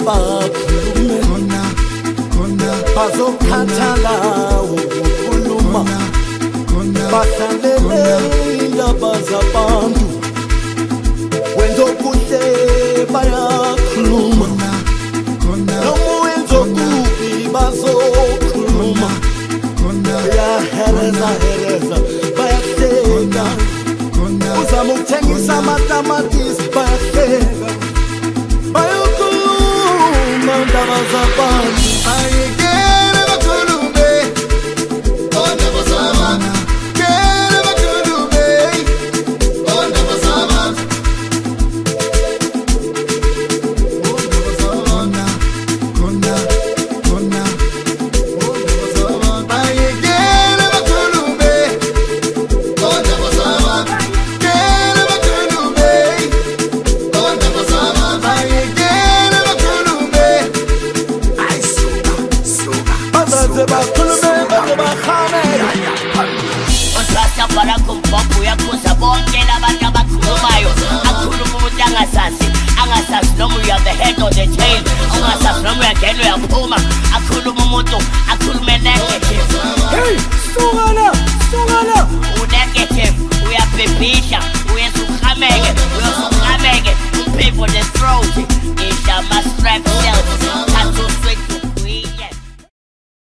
bakhulume bazokhathala ukukhuluma bahlalele indaba zabantu wenza okuhle bayakhuluma noma wenza okubi bazokhuluma bayahereza bayahleka uzama ukuthengisa amatamatisi bayahleka bayokhuluma indaba zabantu ayekele bakhulume indaba zabantu kele bakhulume indaba zabantu noma uya the head or the tail ungasazi noma uyangena uyaphuma akhuluma umuntu akhulume negative hey sungala unegative uyabhebhi